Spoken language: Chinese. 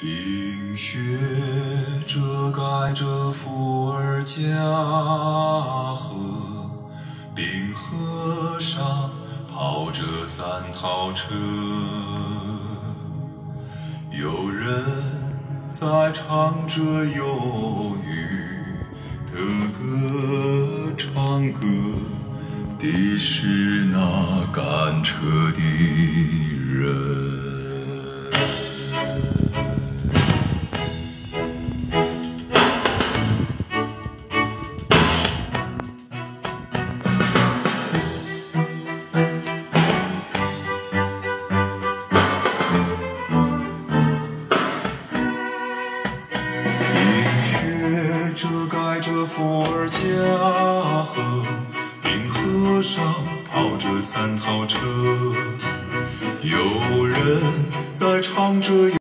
冰雪遮盖着伏尔加河，冰河上跑着三套车，有人在唱着忧郁的歌，唱歌的是那赶车的人。遮盖着伏尔加河，冰河上跑着三套车，有人在唱着。